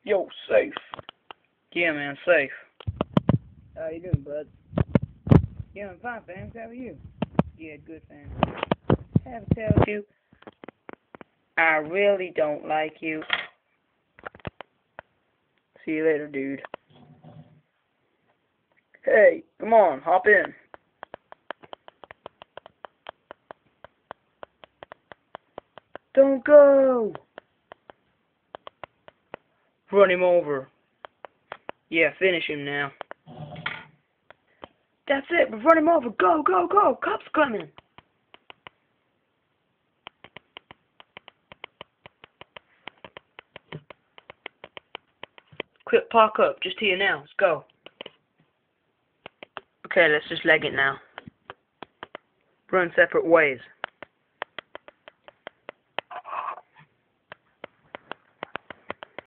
Yo, safe. Yeah, man, safe. How you doing, bud? Yeah, I'm fine, fam. How are you? Yeah, good, fam. I have to tell you, I really don't like you. See you later, dude. Hey, come on, hop in. Don't go! Run him over. Yeah, finish him now. That's it, we've run him over. Go, go, go. Cops coming. Quick, park up. Just here now. Let's go. Okay, let's just leg it now. Run separate ways.